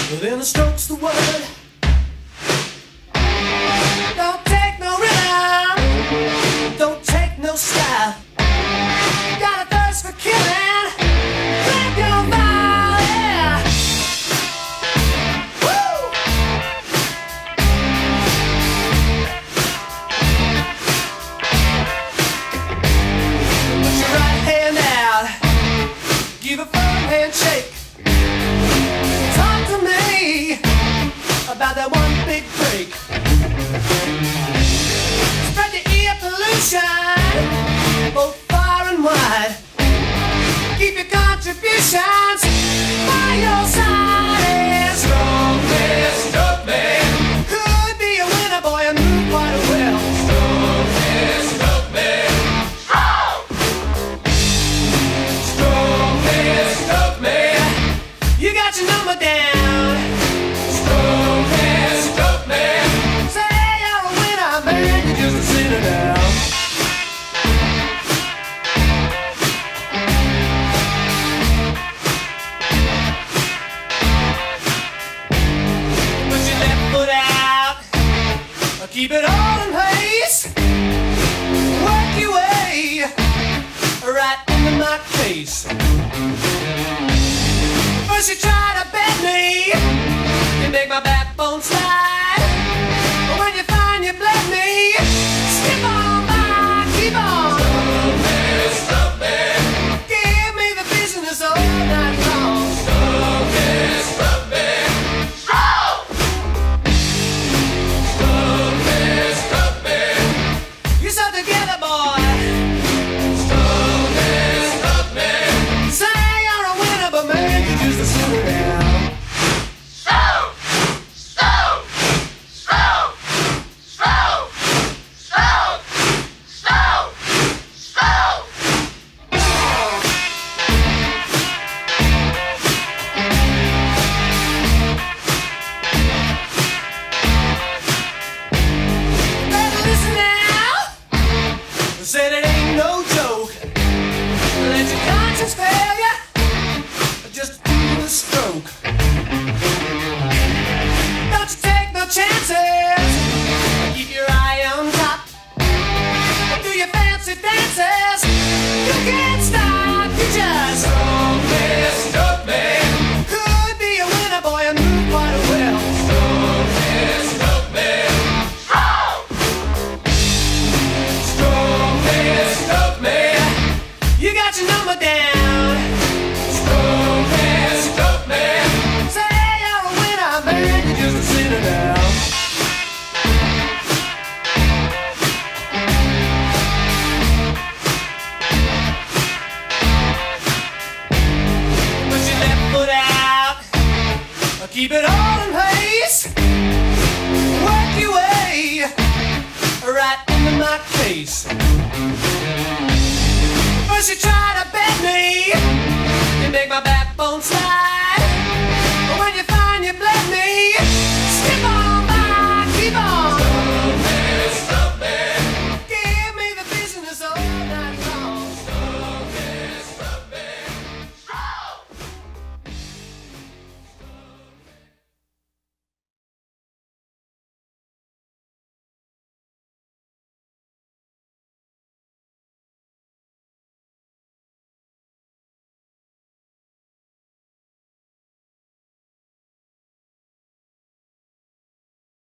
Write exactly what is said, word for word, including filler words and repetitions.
Within the strokes the word. Don't take no rhythm, don't take no style. Got a thirst for killing, grab your vial, yeah. Woo! Put your right hand out, give a firm handshake. Talk to me about that one big break. Spread the air pollution both far and wide. Keep your contributions by your side. Yeah, strongest of men could be a winner, boy, and move quite well. Strongest of men, strong. Strongest of men, you got your number down. Strongest of men, say you're a winner, man, you're just a sinner now. Keep it all in place. Work your way right into my face. First you try to bend me, you make my backbone slide. But when you find you bled me, skip on by, keep on. Stop it, give me the business all night long. Stop it, stop it. Together, boy. Strongest of men. Say you're a winner, but man, you're just a sinner now. Slow, slow, slow, slow, slow, slow, slow. Better listen now. Said it ain't no joke. Let your conscience fail you, just do the stroke. Don't you take no chances, keep your eye on top. Do your fancy dances, you can't stop, you just strongest of men. Could be a winner, boy, and move quite well. Strongest of men. You got your number down. Strongest of men. Say you're a winner, man, you're just a sinner now. Put your left foot out, keep it all in place. Work your way right into my face. First you try to bend me, you make my backbone slide.